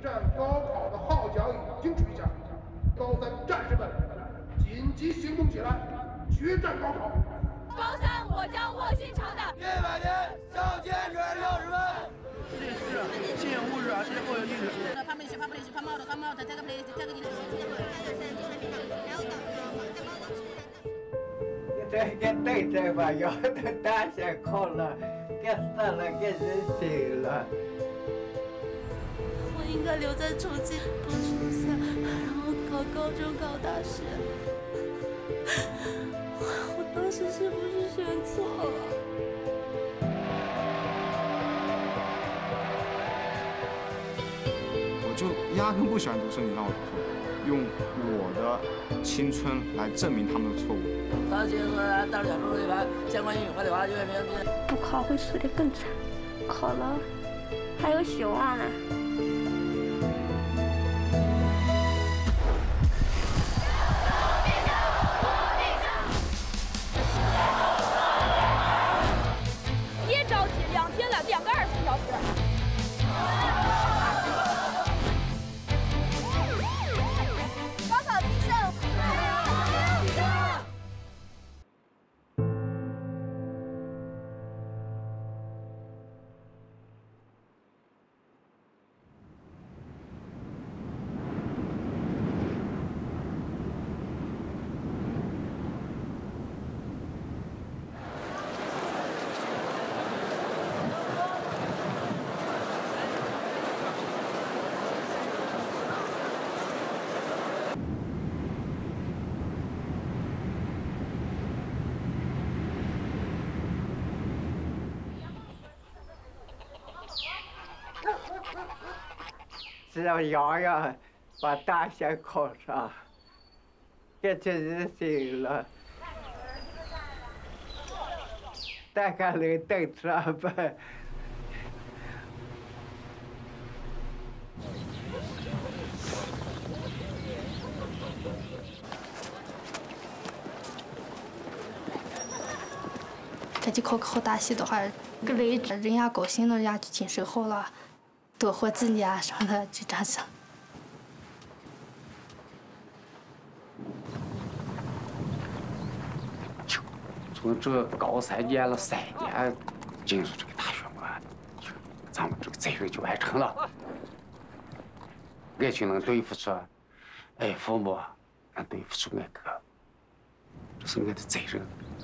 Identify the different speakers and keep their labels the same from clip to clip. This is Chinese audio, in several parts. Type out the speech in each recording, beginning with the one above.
Speaker 1: 战高考的号角已经吹响，高三战士们紧急行动起来，决战高考。
Speaker 2: 高三我将卧薪尝胆
Speaker 3: 100年上坚持60分。
Speaker 4: 这是新物质啊，是后有历史。
Speaker 5: 这个对这吧，要的大学考了，给死了，给人心了。
Speaker 6: 我应该留在重庆读初三，然后考高中、考大学。我当时是不是选错了？
Speaker 7: 我就压根不喜欢读书，你让我读书，用我的青春来证明他们的错误。
Speaker 4: 他接着大小数一般相关英语和理化就业名。
Speaker 6: 不考会输得更惨，考了还有希望呢。
Speaker 2: 别着急，2天了，2个24小时。高考必胜！
Speaker 5: 只要洋洋把大学考上，给这人心了。大概能等上吧。
Speaker 6: 这就考大学的话，个累人家高兴了，人家就精神好了，多活几年什么的，就这样想。
Speaker 8: 从这高三念了3年，进入这个大学嘛，咱们这个责任就完成了。俺就能对付出爱父母，能对付出爱哥，这是俺的责任。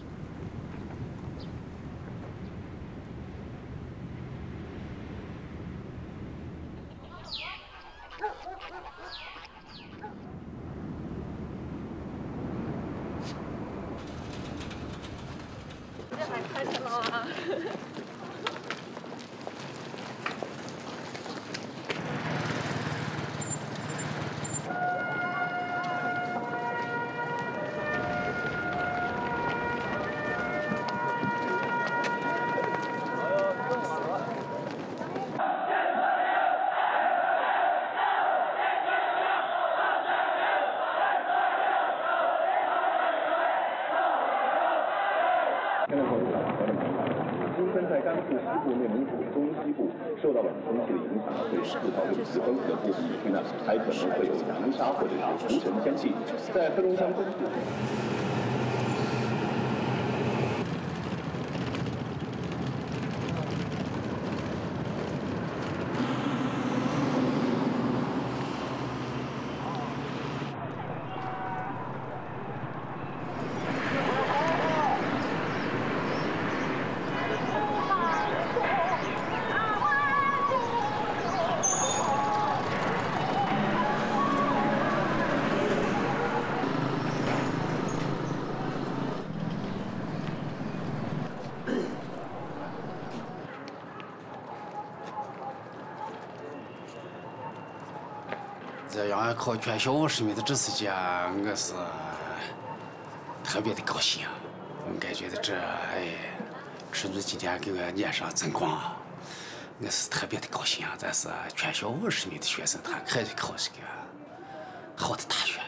Speaker 2: 开始了啊！
Speaker 9: 今天在甘肃西部、内蒙古中西部受到冷空气的影响，会制造有四风的部分地区呢，还可能会有扬沙或者是浮尘天气。在黑龙江中部。
Speaker 8: 这样考全校50米的这次间，我是特别的高兴。我感觉这吃住今天给我脸上增光，我是特别的高兴。咱是全校50米的学生，他可以考这个好的大学。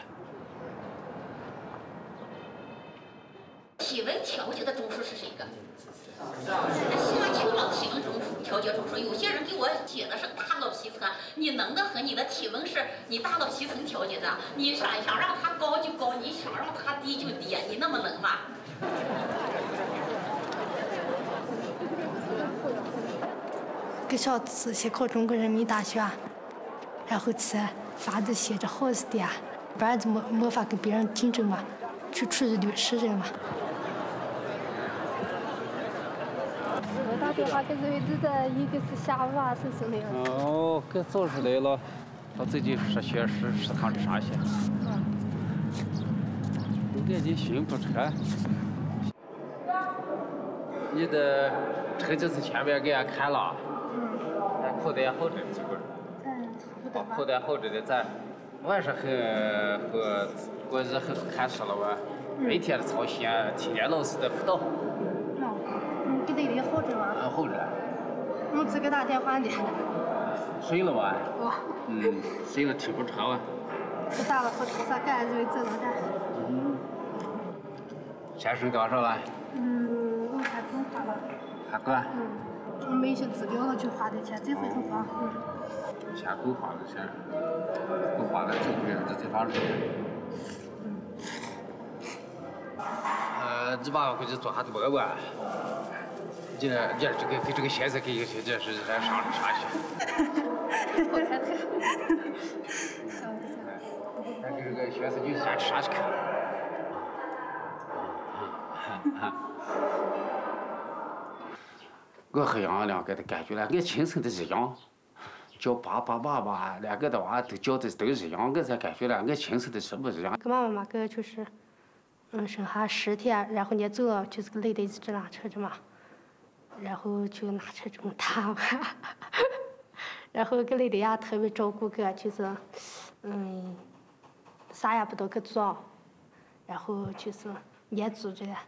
Speaker 10: 体温调节的中枢是谁个？下丘了体温中枢调节中枢，有些人给我解的是大脑皮层，你你能的和你的体温是你达到皮层调节的，你想让它高就高，你想让它低就低，你那么冷吗？
Speaker 6: 给小子去考中国人民大学，然后去法子写着好些的，不然就没法跟别人竞争嘛，去出去律师人嘛。我打电话给这位子的，一个是下午啊，是那个。
Speaker 8: 哦，给找出来了，他自己是学食堂的啥去？我给你寻不出来。你的车就是前面给俺看了，口袋好着这个，口袋好着的，咱晚上和过日很看书了哇，每天的操心，天天老师的辅导。
Speaker 6: 给那里好着吗？
Speaker 8: 好着。
Speaker 6: 我只给打电话呢。
Speaker 8: 睡了哇？
Speaker 6: 哇。
Speaker 8: 睡了听不着啊。
Speaker 6: 我打了好多次，赶着走了赶。
Speaker 8: 先生多少了？
Speaker 6: 我还不用花了。
Speaker 8: 还管？
Speaker 6: 我没些资料了就花的钱，这回很花。
Speaker 8: 钱够花了，钱够花了，这最方式。你爸估计做啥子不管？你这个给这个先生给这是还上啥去？咱给这个先生你先吃啥去？我和杨两个的感觉呢，俺亲生的一样，叫爸爸妈妈，两个的娃都叫的都一样，我才感觉呢，俺亲生的是不一样。
Speaker 6: 跟妈妈嘛，个就是生下10天，然后呢走了就是个累的一直拉扯着嘛，然后就拉扯这么大嘛，然后个累的呀特别照顾个，就是啥也不都给做，然后就是也组织的。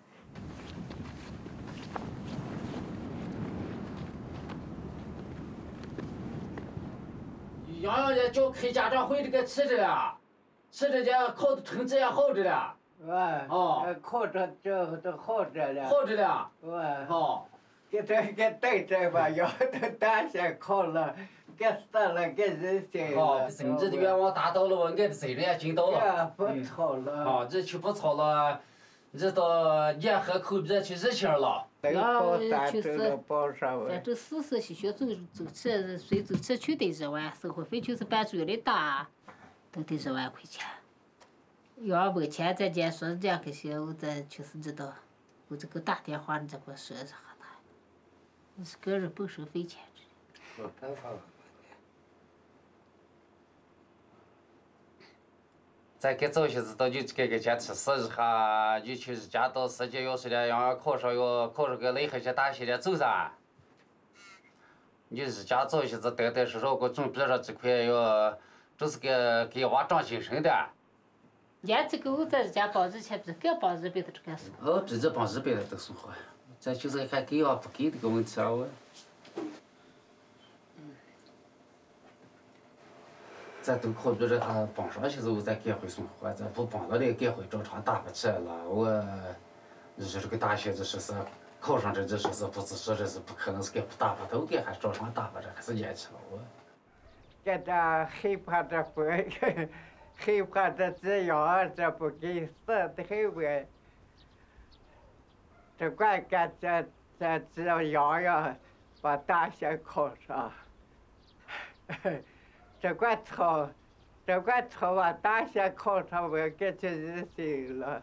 Speaker 8: 杨洋家叫开家长会这个吃着了，吃着家考的成绩也好着了。
Speaker 5: 考着这都好着了。
Speaker 8: 好着了。
Speaker 5: 好。给等着吧，要等大学考了，给死了，给人生了。
Speaker 8: 你这的愿望达到了，我的责任也尽到了。
Speaker 5: 不操了。
Speaker 8: 这就不操了，这到眼和口鼻去热情了。
Speaker 5: 就是
Speaker 11: 反正40些学走车，随走车去得1万，生活费就是班主任的打，都得1万块钱。要没钱，咱家说2个些，我咱就是知道，我这个打电话你再给我说啥他，你是个人不收费钱的。
Speaker 5: 没办法了。
Speaker 8: 再给早些知道，就给个钱吃试一下，就去人家到时间要是的，要考上个雷河县大学的走噻。你人家早些子得是说给我准备上这块要，就是给娃长精神的。
Speaker 11: 伢这个我在人家帮着钱，不是给帮日本的这干什么？
Speaker 8: 直接帮日本的都送回，咱就是看给啊不给这个问题啊我。咱都考虑着他帮上些时候再赶回送货，咱不帮了的赶回照常打不起来了。我，你说这个大学这是考上这是不是说这是不可能是给不打发都给还照常打发着，还是年轻了我。
Speaker 5: 给他害怕着不，害怕着这样这不给死的很晚。这管干这样把大学考上。这管操把大学考上，我给这日行了。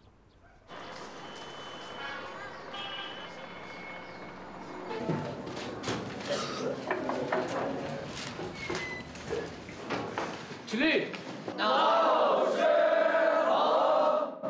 Speaker 8: 起立。
Speaker 3: 老师好。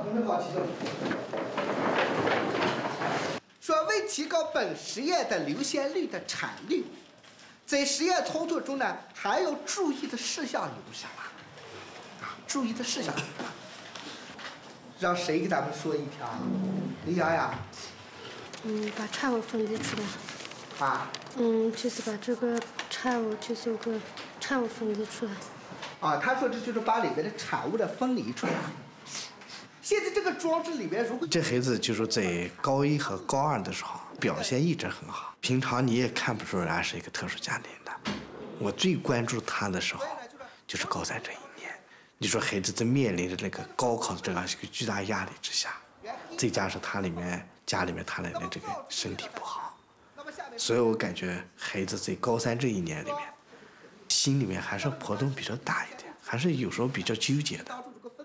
Speaker 12: 说为提高本实验的流线率的产率。在实验操作中呢，还要注意的事项有什么？注意的事项有什么？让谁给咱们说一条？李洋洋。
Speaker 6: 把产物分离出来。
Speaker 12: 啊？
Speaker 6: 就是把这个产物，就是个产物分离出来。
Speaker 12: 他说这就是把里面的产物的分离出来。现在这个装置里面，如果
Speaker 13: 这孩子就是在高1和高2的时候表现一直很好，平常你也看不出来是一个特殊家庭的。 我最关注他的时候，就是高3这一年。你说孩子在面临着那个高考的这样一个巨大压力之下，再加上家里面他奶奶这个身体不好，所以我感觉孩子在高3这一年里面，心里面还是波动比较大一点，还是有时候比较纠结的。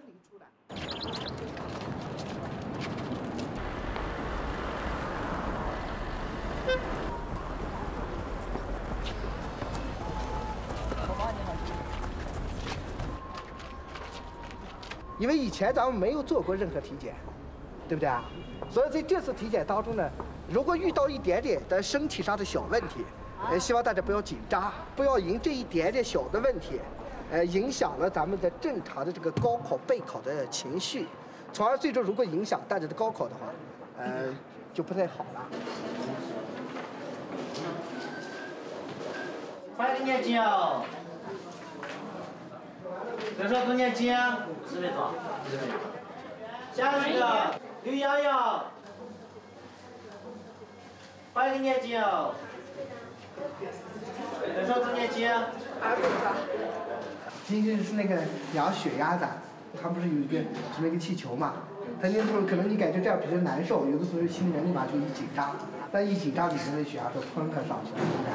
Speaker 12: 因为以前咱们没有做过任何体检，对不对啊？所以在这次体检当中呢，如果遇到一点点的身体上的小问题，希望大家不要紧张，不要因这一点点小的问题，影响了咱们的正常的这个高考备考的情绪，从而最终如果影响大家的高考的话，就不太好了。
Speaker 14: 快点念经哦！多少多念经？10分钟。下一个刘洋洋，快点念经哦！多少多念经？2分钟。
Speaker 12: 今天是那个量血压的，它不是有一个这么一个气球嘛？它那时候可能你感觉这样比较难受，有的时候心里面立马就一紧张，但一紧张你的血压就砰的上去了，对不对？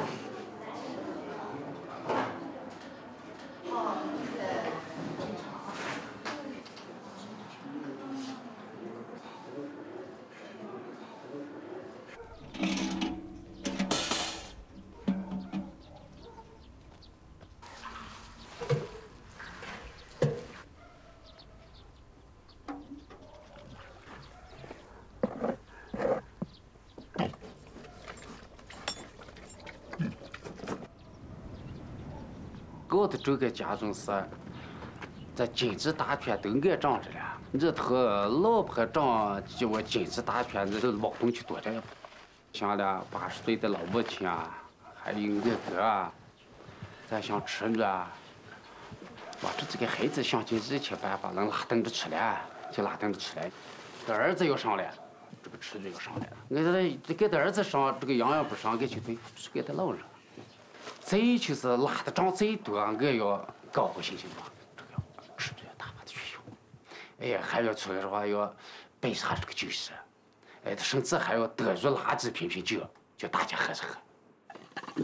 Speaker 8: 我的这个家中是，这金质大片都爱长着了。这头老婆长就我金质大片，这都劳动去多着了。像了80岁的老母亲啊，还有俺哥啊，咱想吃呢。我这个孩子想尽一切办法能拉蹬着吃了，就拉蹬着吃了。这儿子要上来，这个吃就要上来了。俺这给他儿子上，这个洋洋不上，俺就对是给他老人。再就是拉的账再多，俺要高高兴兴的，这个要吃着要大把的去用。哎呀，还要出来的话要备上这个酒食，哎，甚至还要得入垃圾瓶瓶酒，叫大家喝着喝。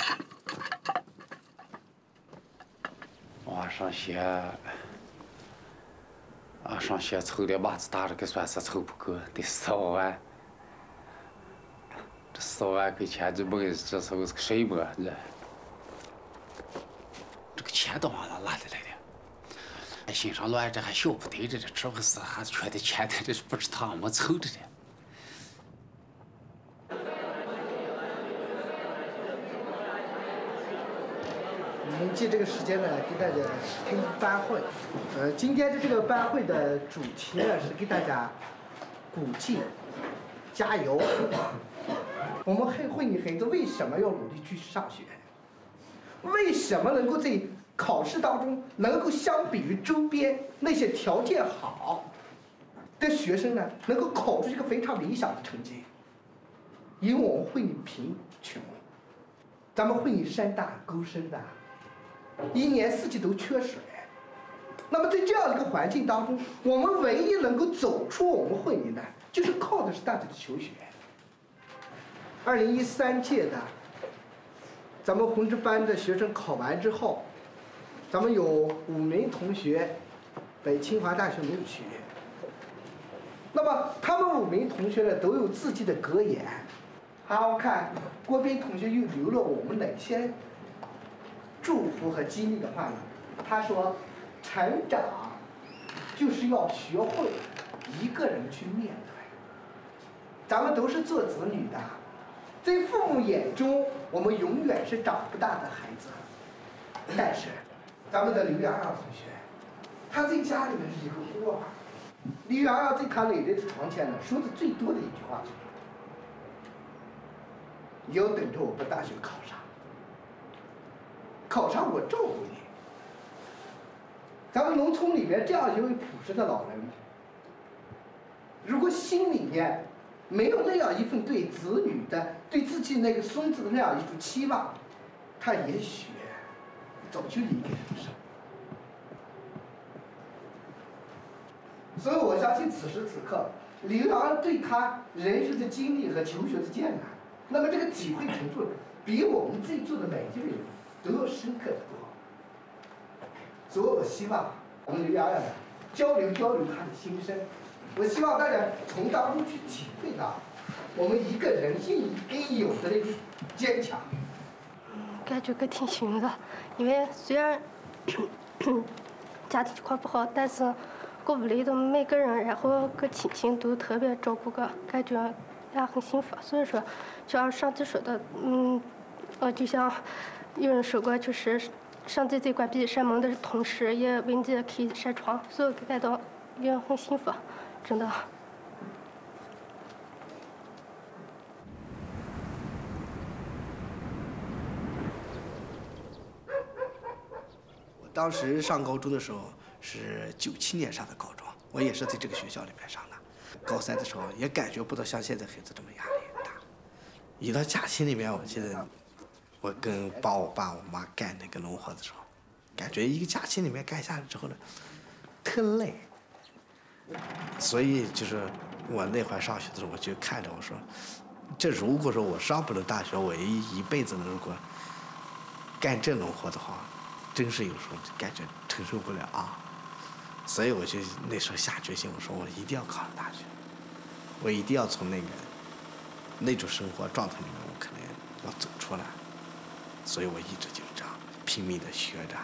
Speaker 8: 上学凑的码子大，这个算是凑不够，得4万。这4万块钱，这不这时候是个什么？这个钱到哪来的来的？心上乱着还晓不得着，这这不是还缺的钱的，这是不知道没凑着的。
Speaker 12: 我们借这个时间呢，给大家听班会。今天的这个班会的主题呢是给大家鼓劲、加油。我们会你孩子为什么要努力去上学？为什么能够在考试当中能够相比于周边那些条件好的学生呢，能够考出一个非常理想的成绩？因为我们会你贫穷，咱们会你山大沟深的。1年4季都缺水，那么在这样的一个环境当中，我们唯一能够走出我们会宁的，就是靠的是大家的求学。2013届的咱们红职班的学生考完之后，咱们有5名同学北清华大学没有去。那么他们5名同学呢，都有自己的格言。好，我看郭斌同学又留了我们哪些祝福和激励的话呢？他说，成长就是要学会一个人去面对。咱们都是做子女的，在父母眼中，我们永远是长不大的孩子。但是，咱们的刘洋洋同学，他在家里面是一个孤儿。刘洋洋在他奶奶的床前呢，说的最多的一句话是：“你要等着我把大学考上。考上我照顾你。”咱们农村里面这样一位朴实的老人，如果心里面没有那样一份对子女的、对自己那个孙子的那样一种期望，他也许早就离开人世。所以我相信此时此刻，刘洋对他人生的经历和求学的艰难，那么这个体会程度，比我们在座的每一位人都要深刻的多。所以我希望我们刘洋呀交流他的心声，我希望大家从当中去体会到我们一个人应有的那种坚强。
Speaker 6: 感觉可挺幸运的，因为虽然家庭情况不好，但是我屋里的每个人，然后各亲戚都特别照顾我，感觉也很幸福。所以说，像上次说的，就像有人说过，就是上帝在关闭山门的同时，也为你开扇窗，所以我感到也很幸福，真的。
Speaker 13: 当时上高中的时候是97年上的高中，我也是在这个学校里面上的。高3的时候也感觉不到像现在孩子这么压力大。一到假期里面，我记得我跟帮我爸我妈干那个农活的时候，感觉一个假期里面干下来之后呢，特累。所以就是我那会儿上学的时候，我就看着我说，这如果说我上不了大学，我一辈子如果干这农活的话，真是有时候感觉承受不了啊，所以我就那时候下决心，我说我一定要考上大学，我一定要从那种生活状态里面，我可能要走出来，所以我一直就是这样拼命的学着。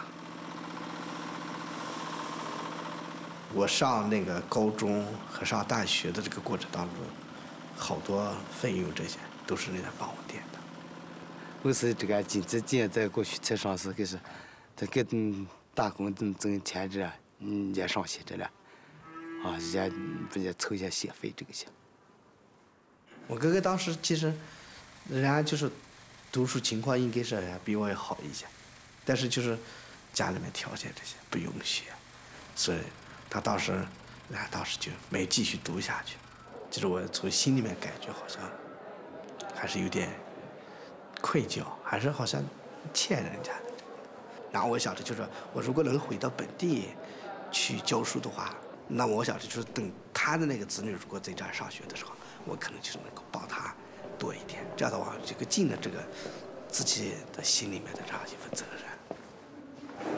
Speaker 13: 我上那个高中和上大学的这个过程当中，好多费用这些都是人家帮我垫的。
Speaker 8: 我是这个今年在过去才上市，可是。这给打工挣钱这，也上学这了，啊，也凑一下学费这个些。
Speaker 13: 我哥哥当时其实，人家就是读书情况应该是比我要好一些，但是就是家里面条件这些不允许，所以他当时就没继续读下去。就是我从心里面感觉好像还是有点愧疚，还是好像欠人家的。然后我想着就是，我如果能回到本地去教书的话，那么我想着就是等他的那个子女如果在这儿上学的时候，我可能就是能够帮他多一点。这样的话，这个尽了这个自己的心里面的这样一份责任。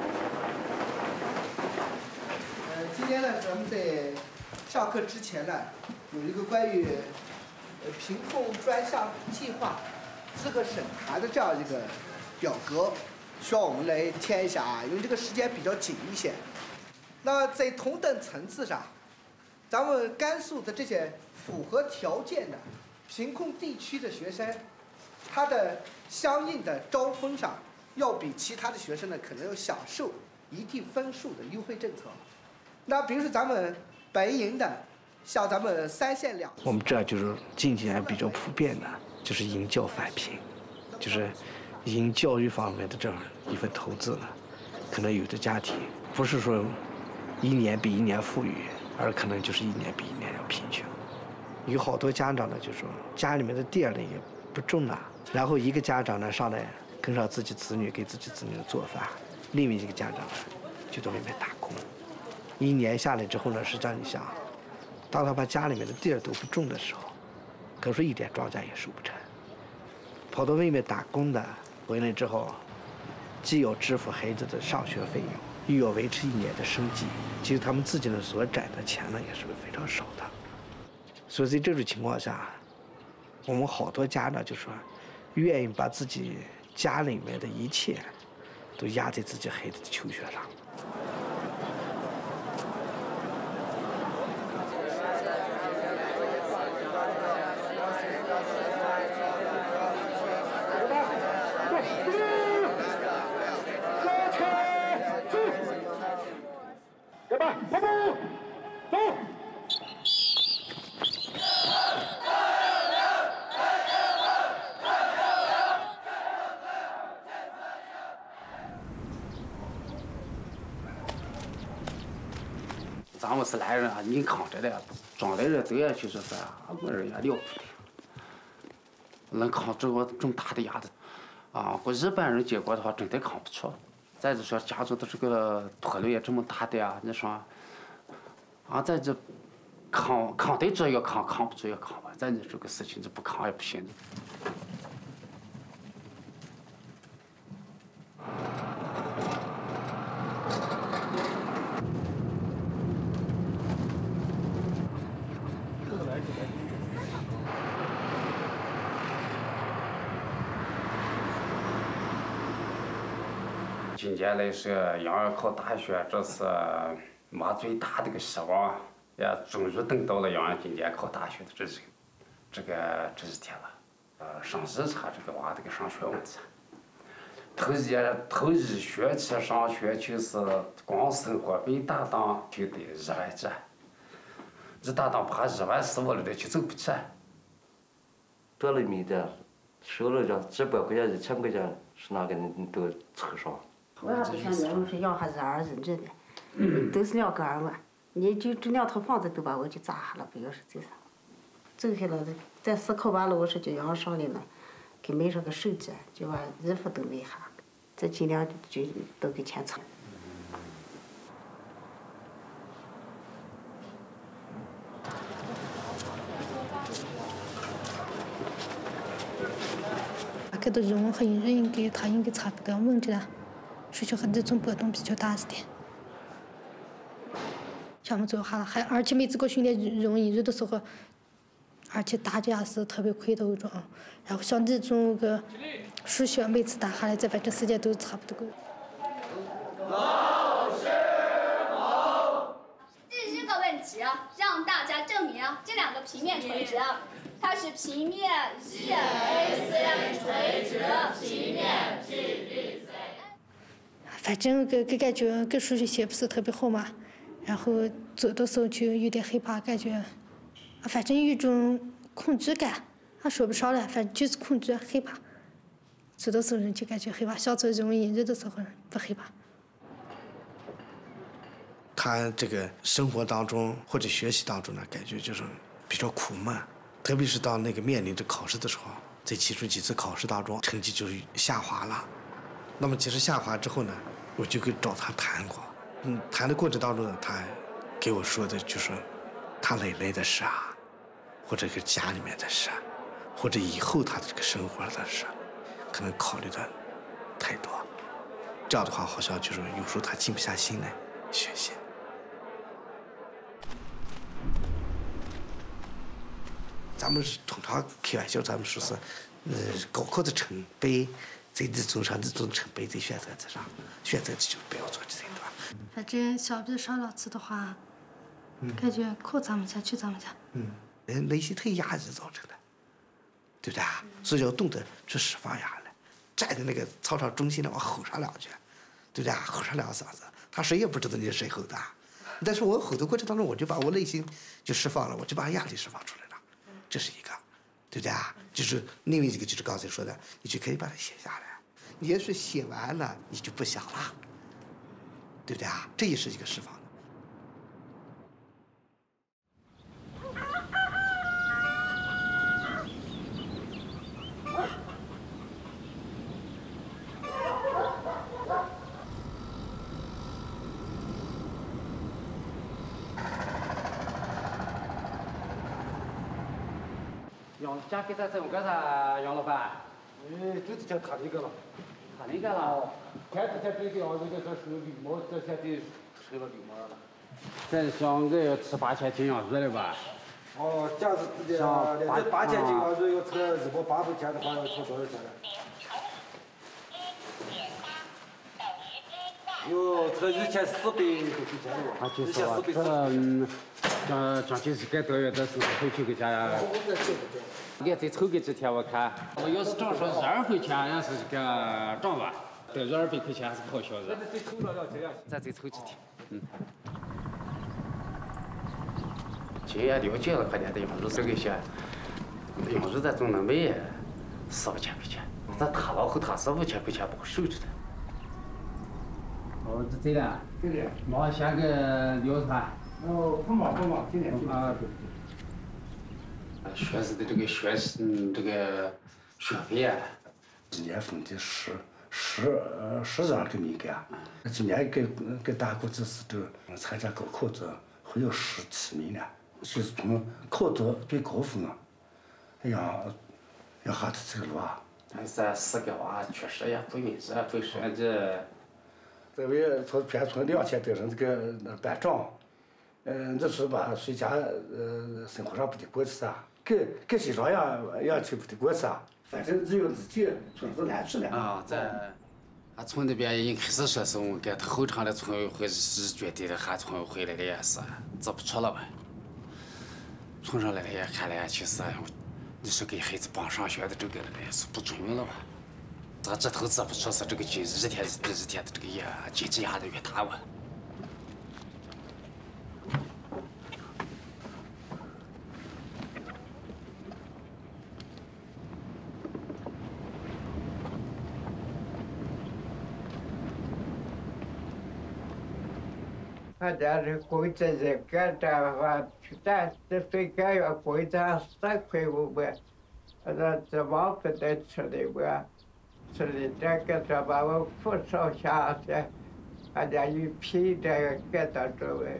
Speaker 12: 今天呢，咱们在上课之前呢，有一个关于贫困专项计划资格审查的这样一个表格。需要我们来填一下啊，因为这个时间比较紧一些。那在同等层次上，咱们甘肃的这些符合条件的贫困地区的学生，他的相应的招分上，要比其他的学生呢，可能要享受一定分数的优惠政策。那比如说咱们白银的，像咱们3县2，
Speaker 13: 我们这就是近几年比较普遍的，就是迎教返贫，就是因教育方面的这样一份投资呢，可能有的家庭不是说一年比一年富裕，而可能就是一年比一年要贫穷。有好多家长呢，就说家里面的地儿呢也不种了，然后一个家长呢上来跟上自己子女，给自己子女做饭，另一个家长呢就在外面打工。一年下来之后呢，实际上你想，当他把家里面的地儿都不种的时候，可是一点庄稼也收不成，跑到外面打工的。回来之后，既要支付孩子的上学费用，又要维持一年的生计，其实他们自己的所攒的钱呢也是非常少的。所以在这种情况下，我们好多家长就说，愿意把自己家里面的一切都压在自己孩子的求学上。
Speaker 8: 咱们是来人啊，你扛着的，庄来人都也就是说，我人也了不得，能扛这个这么大的鸭子，啊，和一般人结果的话，真的扛不出。 再者说家族的这个拖累也这么大的呀，你说，在这扛得着要扛，扛不住要扛吧，咱这个事情这不扛也不行。今年来说，杨儿考大学，这是妈最大的一个希望，也终于等到了杨儿今年考大学的这一天了。上日查这个娃这个上学问题，头一学期上学就是光生活费大当就得2万几，这大当怕2万4、5了就走不起。
Speaker 15: 这里面的收了这几百块钱、1000块钱，是哪个人都凑上。
Speaker 16: 我也不想结婚，是养孩子2人着的，都是2个2万，你就这2套房子都把我就砸下了，不要是走上，走下了，再思考完了，我说就养上来了，给买上个手机，就把衣服都买下，这尽量就都给钱凑。
Speaker 6: 这个人和人应该差不多问题了。需求和这种波动比较大一点，项目做好了，而且每次搞训练容易，有的时候，而且大家是特别亏头种，然后像这种个数学每次打下来，这反正时间都差不多够。
Speaker 3: 老师好。
Speaker 2: 这些个问题让大家证明这2个平面垂直，它是平面 EAC 垂直平面 PBC。
Speaker 6: 反正感觉数学写不是特别好嘛，然后做的时候就有点害怕，感觉，反正有一种恐惧感，说不上来，反正就是恐惧害怕。做的时候就感觉害怕，小时候容易，有的时候不害怕。
Speaker 13: 他这个生活当中或者学习当中呢，感觉就是比较苦闷，特别是到那个面临着考试的时候，在其中几次考试当中，成绩就是下滑了。那么其实下滑之后呢，我就跟找他谈过，谈的过程当中呢，他给我说的就是他奶奶的事啊，或者是家里面的事，或者以后他的这个生活的事，可能考虑的太多，这样的话好像就是有时候他静不下心来学习。咱们是通常开玩笑，咱们说是，高考的成败。在这种上，这种成败在选择题上，选择题就不要做这些，对吧？
Speaker 6: 反正相比上2次的话，感觉考咱们家去咱们家。
Speaker 13: 内心太压抑造成的，对不对啊？所以要懂得去释放压力，站在那个操场中心的往吼上2句，对不对啊？吼上2嗓子，他谁也不知道你是谁吼的，但是我吼的过程当中，我就把我内心就释放了，我就把压力释放出来了，这是一个。对不对啊？就是另外一个，就是刚才说的，你就可以把它写下来。你也许写完了，你就不想了，对不对啊？这也是一个释放的。
Speaker 8: 家给咱种干啥，杨老板？
Speaker 1: 就是讲他那个了。
Speaker 8: 他那个了。
Speaker 1: 前几天这个这属于绿毛，这现在成了绿毛了。
Speaker 8: 咱想个要吃8000斤羊肉了吧？
Speaker 1: 哦，假是这这8000斤羊肉要吃2包8分钱的话，要吃多少钱呢？哟，这1400多块钱了吧？
Speaker 8: 就是说将近1个多月的时候回去给家。你再凑个几天，我看我要是涨说12块钱，要是这个涨吧，得200块钱还是不好销的。咱再凑几天，今年了解了，可点的羊肉这个些，羊肉咱总能卖4、5千块钱，咱他老后他4、5千块钱不够收着的。哦，这的。对的。毛先个6串。
Speaker 1: 哦，不忙，今天
Speaker 8: 啊，对。学士的这个这个学费啊，
Speaker 17: 1年分的 10人给你干。今年给大国这次都参加高考的会有17名了，就是从考的最高分啊，要下的这个路啊。
Speaker 8: 咱4个娃确实也不允许，本身
Speaker 17: 这位从全村2000多人这个班长，这是把谁家生活上不得过去噻，给谁上也去不得过去啊，反正只有自己村子安置了。
Speaker 8: 啊，俺村那边一开始说是我们给他后场的村委会是决定的，喊村委会来的也是做不出了吧？村上来的也看来其实，你说给孩子帮上学的这个也是不中用了吧？咱这头做不出是这个日天的这个经济压力越大哇。
Speaker 5: 俺家是规则是干的话，但这最该要规则3块5毛，那怎么不得吃的吧？吃的这个这把我不少下去，俺家一批这个给到这位。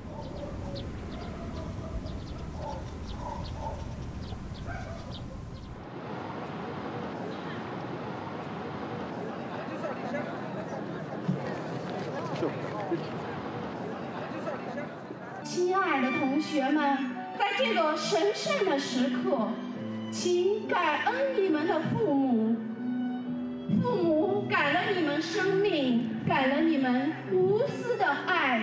Speaker 18: 亲爱的同学们，在这个神圣的时刻，请感恩你们的父母。父母给了你们生命，给了你们无私的爱。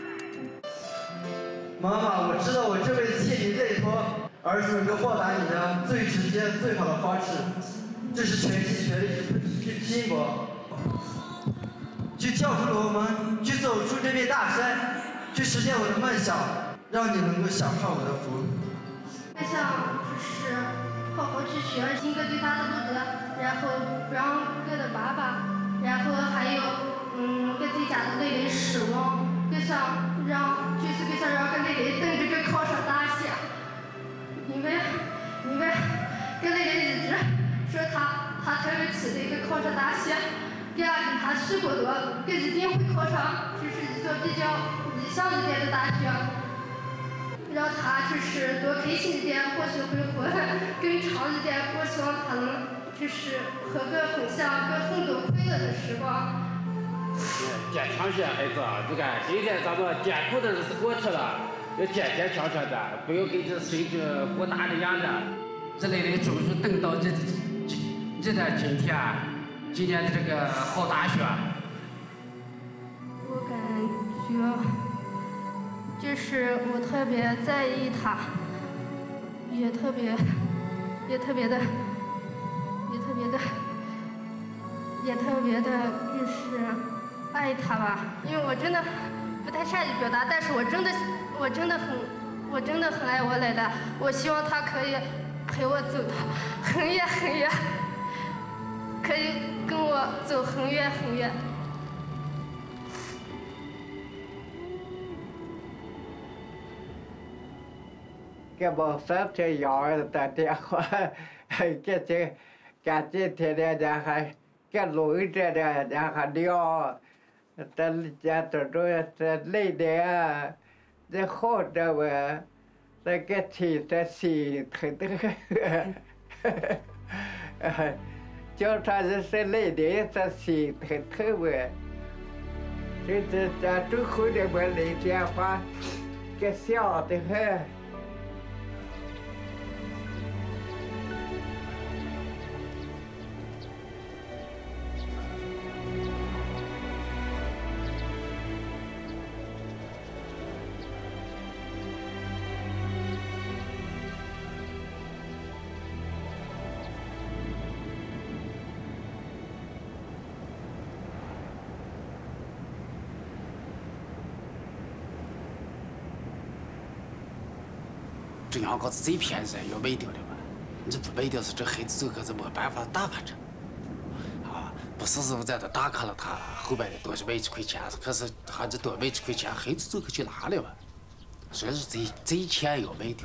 Speaker 14: 妈妈，我知道我这辈子替你累托，儿子能够报答你的最直接、最好的方式，就是全心全力去拼搏，去跳出罗门，去走出这片大山。去实现我的梦想，让你能够享受我的福。
Speaker 6: 我想就是好好去学，尽个最大的努力，然后不让哥的爸爸，然后还有给自己家的妹妹失望，就想让哥妹妹等着这考上大学，因为哥妹妹一直说他特别期待给考上大学，给他试过多，给一定会考上，就是一所比较小一点的大学，让他就是多开心一点，或许会活得更长一点。我希望他能就是和我分享很多快乐的时光。
Speaker 8: 健康些孩子，你看今天咱们艰苦的日子过去了，要健健康康的，不要给这身体过大的压力。这类的终于等到这的今天的这个好大学。
Speaker 6: 我感觉。就是我特别在意他，也特别的，就是爱他吧。因为我真的不太善于表达，但是我真的很爱我奶奶。我希望她可以陪我走到很远很远，可以跟我走很远很远。
Speaker 5: 给我3天1打电话，赶今天的人还给录着的人还聊，这这累的，这好着我，这个天这心疼的，叫他是累的，这心疼我，这最后的我来电话，给笑的很。
Speaker 8: 这样搞是最便宜要卖掉的嘛，你不卖掉是这孩子走可是没办法打发着，啊，不是说在这打卡了他后边的多是卖几块钱，可是还是多卖几块钱，孩子走可去拿了嘛，所以说最钱要卖掉。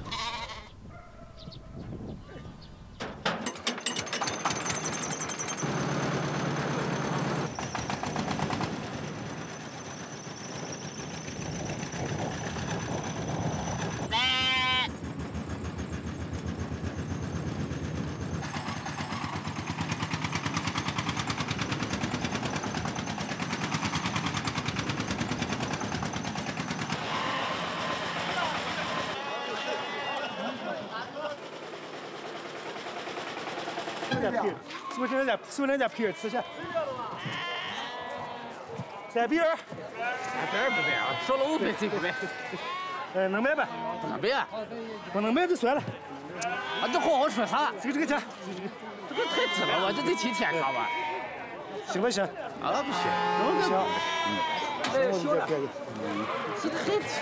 Speaker 19: 送人家皮儿吃去。3比2。3
Speaker 8: 比2不卖啊，少了5块谁不卖？
Speaker 19: 能卖吧？
Speaker 8: 不能卖啊！
Speaker 19: 不能卖就算了。
Speaker 8: 啊，这好说啥？
Speaker 19: 这个钱。
Speaker 8: 这个太值了，我这得7天干吧？
Speaker 19: 行不行？
Speaker 8: 啊，不行，
Speaker 19: 不行。
Speaker 8: 这小了。这太轻。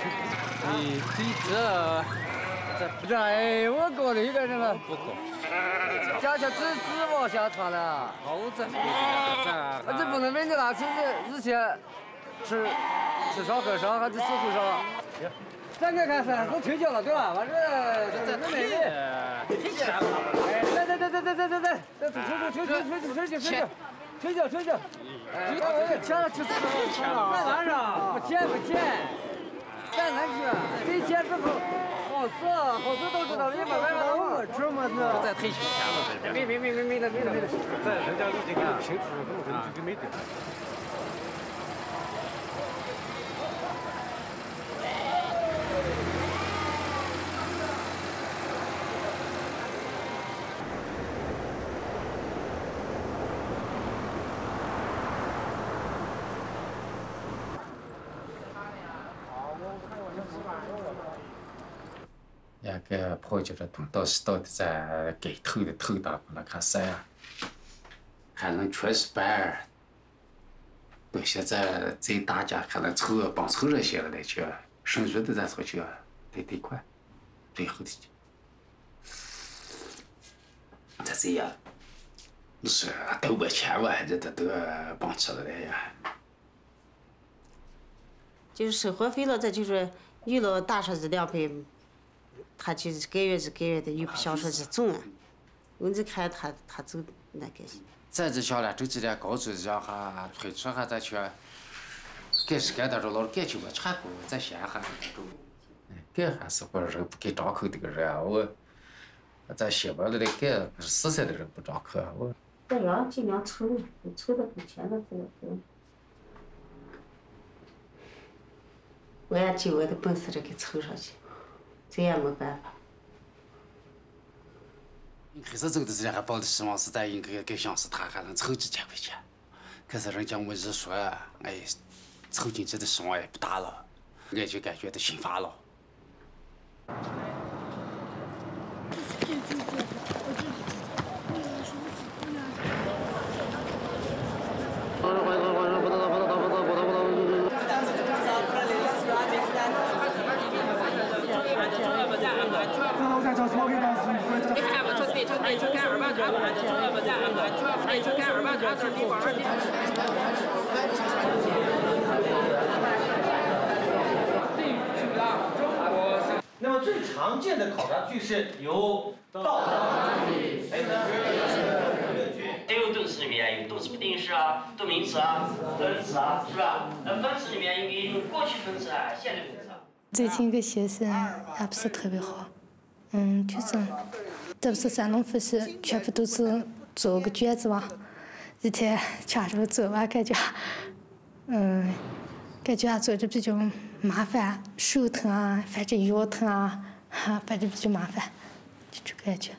Speaker 8: 这哎，我搞的一个什么？不高。家下只往下传了。好这这不能卖你了，日前吃少喝少，还是吃苦少。咱看算是退缴了对吧？完这没没没。退钱了。哎，退缴。钱了就是钱了。干啥上？不钱。咱去，这钱之后好事都知道了，100万我这么的。再退钱了，没了。这人家都这个平时都没得。 也给破解了，到底在给头打过来看啥呀？还能确实办，到现在在大家还能帮凑这些了来去，剩余的再凑去，得快，最后的。这样，是都把钱吧，这都帮吃了的呀。
Speaker 16: 就是生活费了，这就是遇了大车子2倍。他就是个月的，又不想说是总啊，我只看他走那个。
Speaker 8: 咱这小了，这几年高中让还推出还再去，该是该到这老该去我全部在县还该还是我人不给张口这个人，我在西边那里该4岁的人不张口，我。
Speaker 16: 这样尽量凑的够钱了这个。我也尽我的本事给凑上去。这也没办法。
Speaker 8: 开始走的时候还抱着希望是咱应该像是他还能凑几千块钱，可是人家我一说，哎，凑进去的希望也不大了，我就感觉都心烦了。
Speaker 14: 那么最常见的考察句是有到哪里，还有呢？
Speaker 20: 还有动词里面有动词不定式啊、动名词啊、分词啊，是吧？那分词里面应该用过去分词啊、现在分词啊。
Speaker 6: 最近个学生也不是特别好，就是这不是3农复习，全部都是做个卷子嘛，一天全部做完，感觉做着比较麻烦，手疼啊，反正腰疼啊，反正比较麻烦，就这感觉。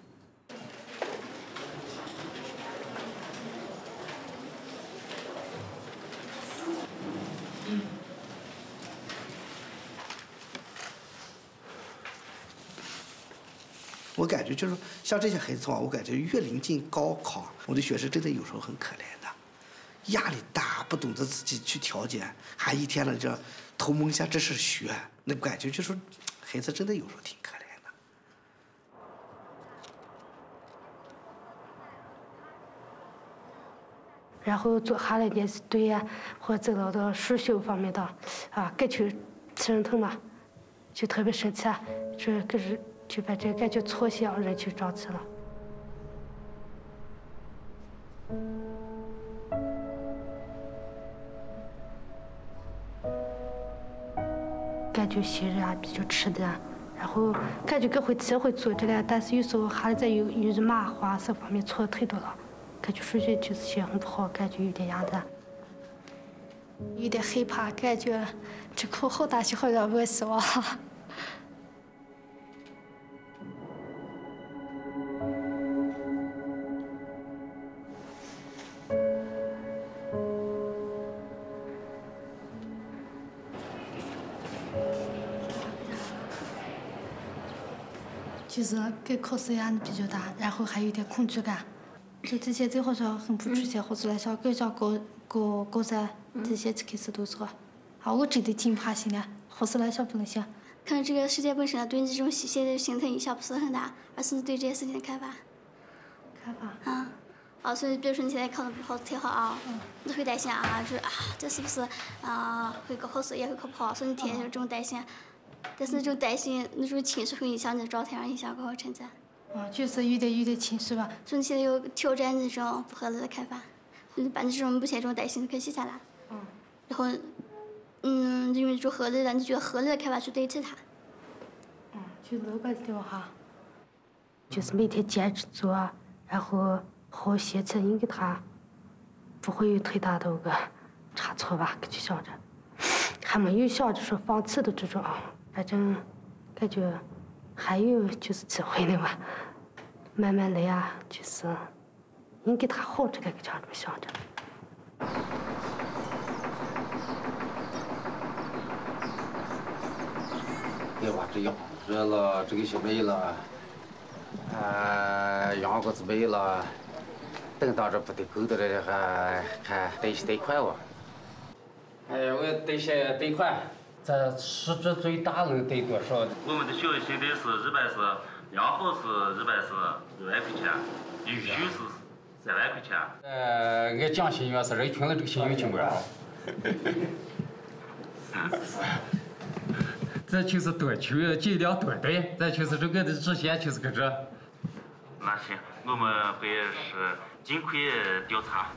Speaker 12: 我感觉就是像这些孩子我感觉越临近高考，我的学生真的有时候很可怜的，压力大，不懂得自己去调节，还一天了这头蒙下这是学，那感觉就是孩子真的有时候挺可怜的。
Speaker 6: 然后做下来练习队呀，或者走到数学方面的感觉吃人疼嘛，就特别生气啊，这可是。就把这个感觉错想人就着急了。感觉新人比较吃的，然后感觉会机会做这个，但是有时候还在有人马虎这方面错太多了，感觉数学就是学很不好，感觉有点压力，有点害怕，感觉这口好大些好像没希望。 就是给考试压力比较大，然后还有点恐惧感。就这些最好是很不出现，或者来说更像高三这些开始都是。啊，我真的挺怕心的，考试来说不能行。
Speaker 2: 可能这个事件本身对你这种现在的心态影响不是很大，而是对这些事情的看法。
Speaker 6: 看法。
Speaker 2: 啊。啊，所以比如说你现在考得不好，挺好啊，你会担心啊，就是啊，这是不是会高考试也会考不好，所以你天天有这种担心。但是这种担心，那种情绪会影响你的状态，影响高考成绩。
Speaker 6: 啊，就是有点情绪吧。
Speaker 2: 所以你现在有挑战那种不合理的看法，你把你这种目前这种担心可以写下来。然后，因为就合理的，你觉得合理的看法去对替它。
Speaker 6: 就乐观点哈。就是每天坚持做，然后好好写成，应该他不会有太大的那个差错吧？就想着，还没有想着说放弃的这种，反正感觉还有就是机会的嘛，慢慢来啊，就是应该他好这个这样这么想着。
Speaker 8: 别把这羊热了，这个些没了，羊羔子没了，等到这不得够的了，还看得些贷款哇。哎，我得些贷款，这市值最大能得多少？
Speaker 20: 我们的小额现在是240，要好是240，2万块钱，预须是3万块钱。
Speaker 8: 俺讲信用是人群的这个信用情况好。这就是多求尽量多贷，这就是这个的直线就是个这。
Speaker 20: 那行，我们会是尽快调查。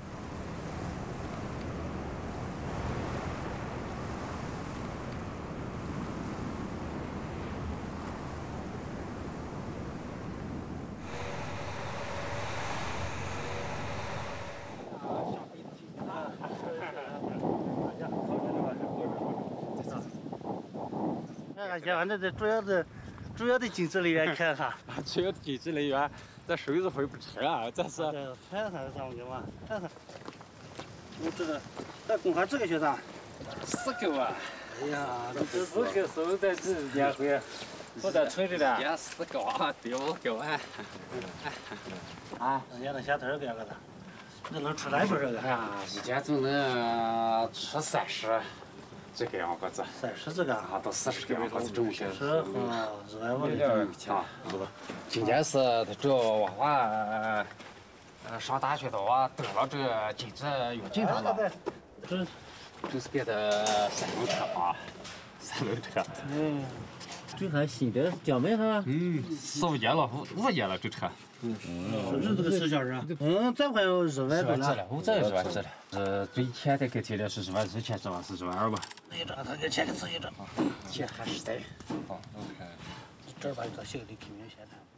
Speaker 19: 按照这主要的经济来源看哈，
Speaker 8: 主要的经济来源，这收入会不错啊，这是。
Speaker 19: 看看咱们的嘛，看看。我这个，咱公开这个学生
Speaker 8: 4个啊！
Speaker 19: 哎呀，
Speaker 8: 这4个收在这年会，不得存着的。也4个啊，得5个啊。啊，
Speaker 19: 人家那下头儿别个的，那能出来不是个？
Speaker 8: 哎呀，一天总能吃30。这个样子
Speaker 19: ，30这个
Speaker 8: 啊，到40个样子中些。
Speaker 19: 是哈，2万块钱
Speaker 8: 强，是吧？今年是他这娃娃上大学的娃得了这个金质有进上了，这是给他3轮车啊，3轮车。
Speaker 19: 这还新的奖杯哈
Speaker 8: ，4、5年了，5年了这车。
Speaker 19: 是这个10小时，这还有2万多了。
Speaker 8: 我这2万值了，最前的给提的是10万之前10万40万2吧。
Speaker 19: 一张，他给签个字一张。
Speaker 8: 钱还是在。
Speaker 19: 好，OK。这儿把一个姓的提名先谈。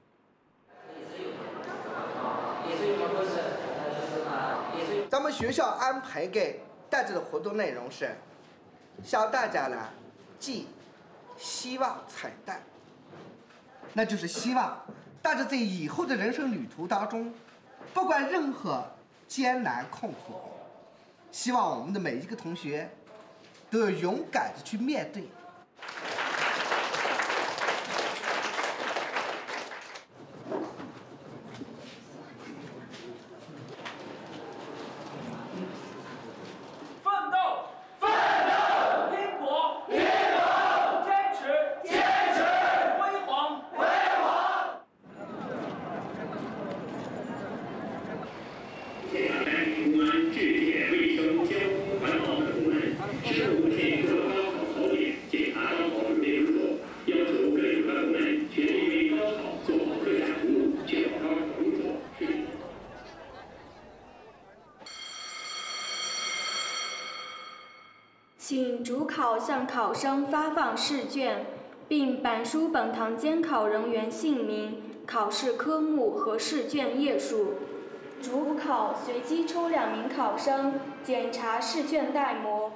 Speaker 12: 咱们学校安排给大家的活动内容是，向大家呢寄希望彩蛋，那就是希望大家在以后的人生旅途当中，不管任何艰难困苦，希望我们的每一个同学都要勇敢的去面对。
Speaker 21: 请主考向考生发放试卷，并板书本堂监考人员姓名、考试科目和试卷页数。主考随机抽2名考生检查试卷待模。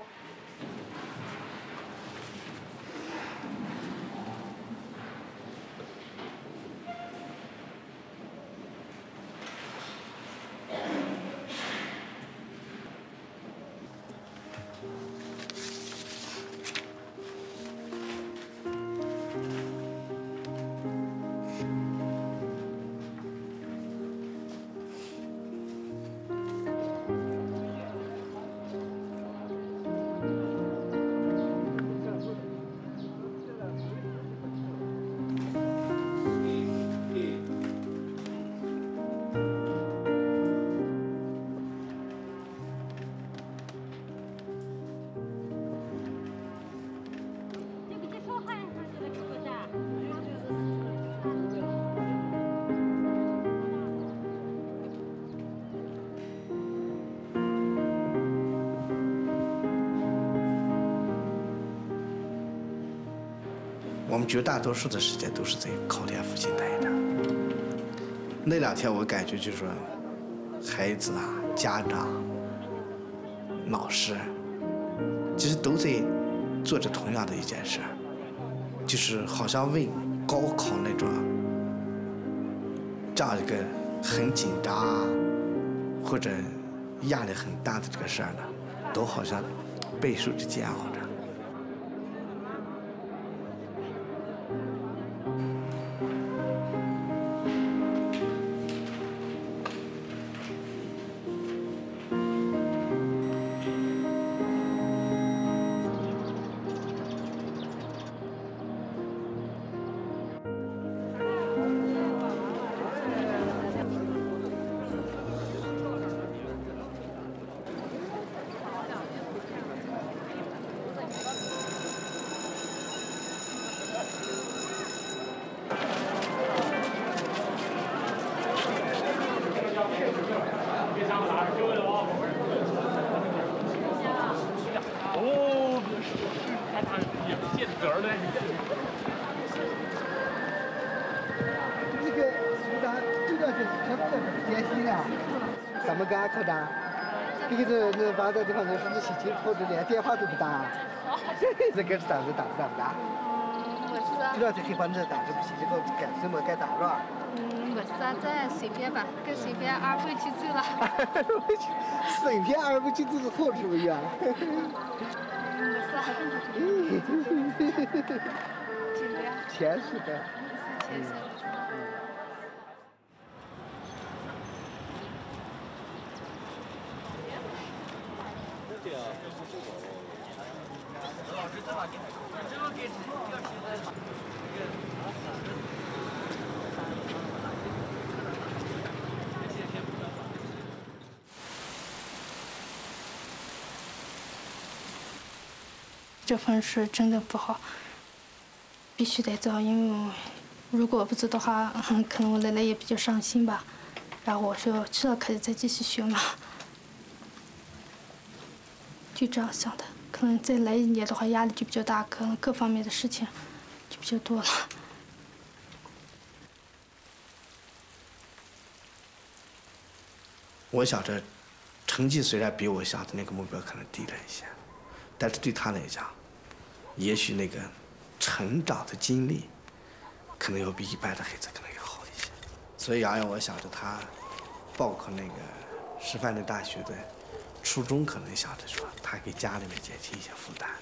Speaker 13: 我们绝大多数的时间都是在考点附近待着。那2天我感觉就是说，孩子啊、家长、老师，其实都在做着同样的一件事，就是好像为高考那种这样一个很紧张啊，或者压力很大的这个事儿呢，都好像备受着煎熬着。
Speaker 12: 咱们干考的，这个是搬到地方就是你心情好着连电话都不打，这个是咱们打不打？这两天黑帮子打着不行，这个干什么该打是吧？
Speaker 6: 没啥子，随便吧，跟随便2回去走了。
Speaker 12: 随便2回去走是好主意啊。
Speaker 6: 没啥。
Speaker 12: 钱是的。
Speaker 6: 钱是。这分数真的不好，必须得走，因为如果不走的话，可能我奶奶也比较伤心吧。然后我说去了可以再继续学嘛，就这样想的。可能再来1年的话，压力就比较大，可能各方面的事情就比较多了。
Speaker 13: 我想着，成绩虽然比我想的那个目标可能低了一些，但是对他来讲，也许那个成长的经历，可能要比一般的孩子可能要好一些。所以洋洋，我想着他报考那个师范的大学的初中，可能想着说他给家里面减轻一些负担。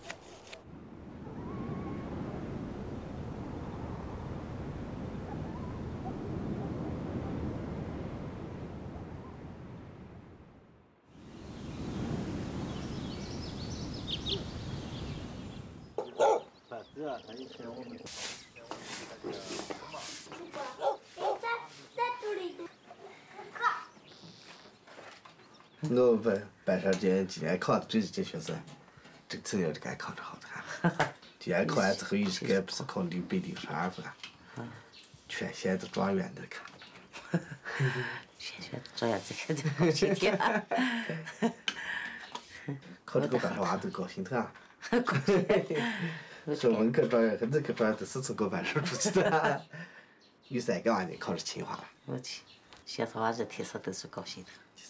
Speaker 13: 我班上今年考的这学生，这个成绩该考着好的。今年考完之后，一直该不是考662分，全县的状元的看。
Speaker 16: 全县状元这个高兴天。
Speaker 13: 考这个班上娃都高兴的啊。说文科状元和理科状元都是从我班上出去的，有3个娃呢考上清华了。
Speaker 16: 我去，现在娃这天生都是高兴的。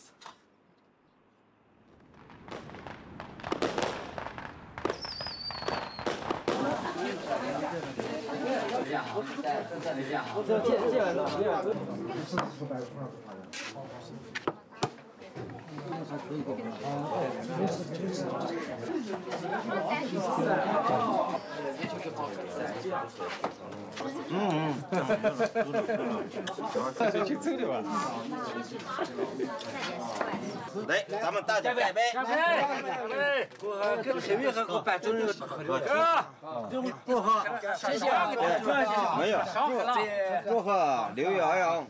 Speaker 3: 来，咱们大家干杯！干杯！跟陈玉和办主任喝酒。祝贺，谢谢。没有，祝贺刘洋洋。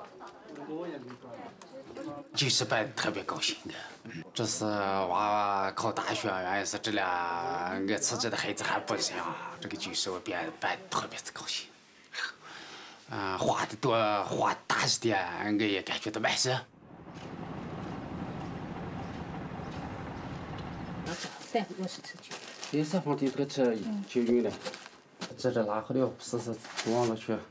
Speaker 8: 就是办特别高兴的，这是娃娃考大学，原来是这俩俺自己的孩子还不这样，这个就是我办特别的高兴。花的多花大一点，俺也感觉到满意。
Speaker 11: 3个小时出去。
Speaker 8: 第3房的这个车就晕了。 这拉回了试试往了去。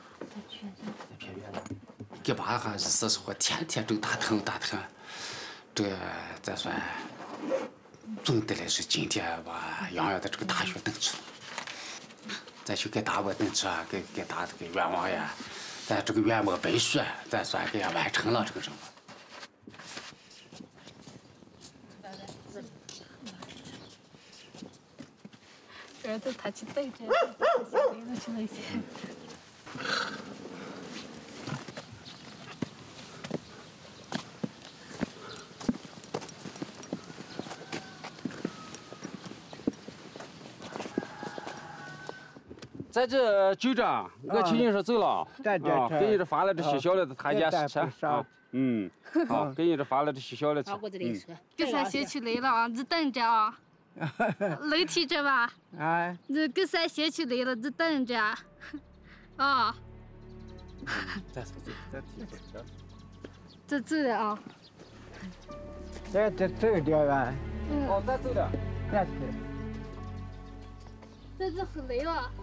Speaker 8: 给爸还是说实话，天天都打疼。这再算，总的来说，今天把洋洋的这个大学登出，再去给大我登出啊，给大这个愿望呀，咱这个愿望背书，咱算给完成了这个任务。
Speaker 6: 儿子他去带着，去那些。
Speaker 7: 在这局长，我请你说走了啊，给你这发了这些小的他家试车啊，好，给你这发了这些小的车。
Speaker 6: 给咱先去来了啊，你等着啊。楼梯这吧？
Speaker 5: 哎。
Speaker 6: 你给咱先去来了，你等着。啊。这走了啊。
Speaker 5: 这走掉吧。
Speaker 7: 哦，再走点。
Speaker 5: 再走。
Speaker 6: 这是来了。